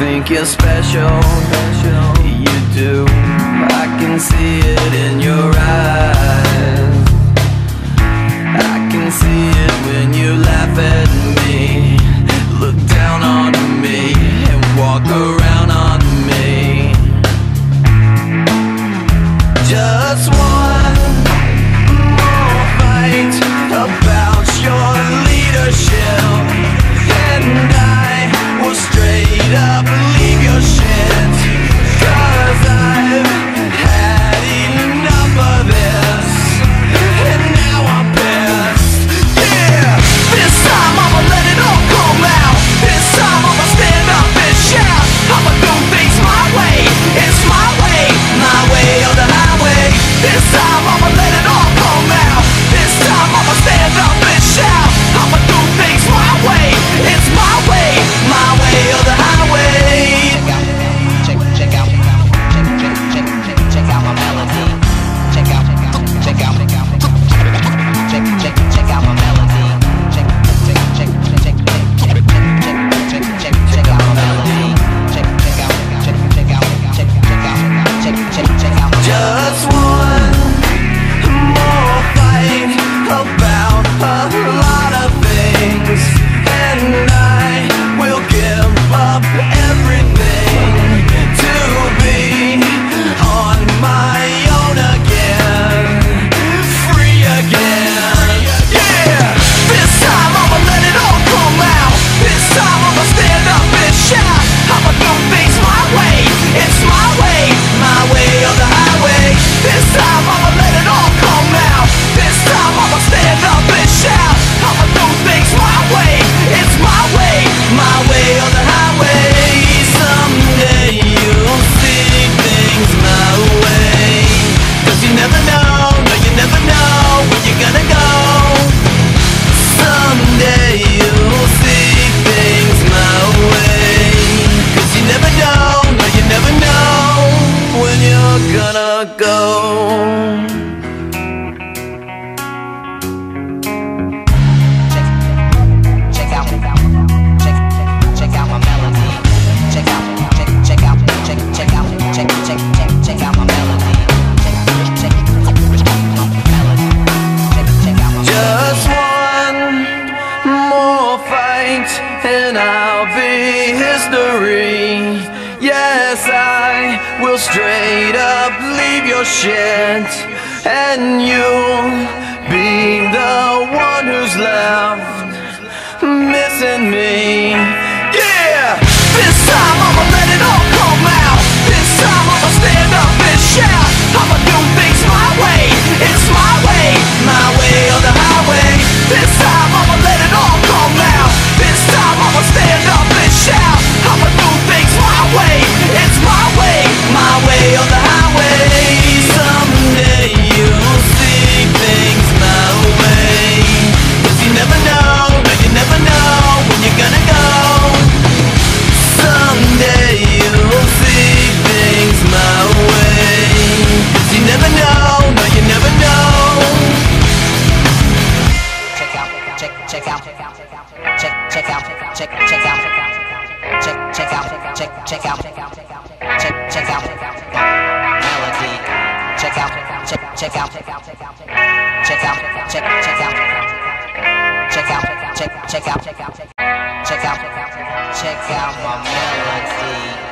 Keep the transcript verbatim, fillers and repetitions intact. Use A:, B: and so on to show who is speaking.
A: think you're special, you do. I can see it in your eyes. I can see it when you laugh at me, look down on me, and walk around on me. Just one more fight about your leadership, and I will straight up leave your shit. Cause I've had enough of this, and now I'm pissed. Yeah, this time I'ma let it all come out. This time I'ma stand up and shout. I'ma do things my way, it's my way, my way or the highway. This time I'ma let it all come out. This time I'ma stand up and shout. I'ma do things my way, it's my way, my way or the highway. Check out, check, check out, check, check, check, check, check out my melody. Check out, check out, check out, check, check, check out my melody. Check, check, check, check, check, check, check, check, check, check out my melody. Check, check out, check, check out, check, check out, check, check, check out. Just one more fight about a lot of things, and I will give up everything to be on my own again, free again. Yeah, this time I'ma let it all come out. This time I'ma stand up and shout. I'ma do things my way, it's my way, my way or the highway. This time I'ma let it all come out. This time I'ma stand up and shout. I'ma do things my way, it's my way, my way or the highway. Someday you'll see things my way. Cause you never know, no you never know where you're gonna go. Someday you'll see things my way. Cause you never know, no you never know when you're gonna go. And I'll be history. Yes, I will straight up leave your shit, and you'll be the one who's left missing me. Yeah, this time I'ma let it all come out. This time I'ma stand up and shout. I'ma do things my way, it's my way, my way or the highway. This time I'ma let it all come out. This time I'ma stand up and shout. I'ma do things my way, it's my way, my way or the highway. Someday you'll see things my way. Cause you never know, no you never know when you're gonna go. Someday you'll see things my way. Cause you never know, no you never know. Check out, check, check out, check out, check, check out, check, check out, check, check out, check, check out, check, check out, melody. Check out, check, check out, check out, check out, check out, check, check out, check out, check, check out, check out, check out, check out my melody.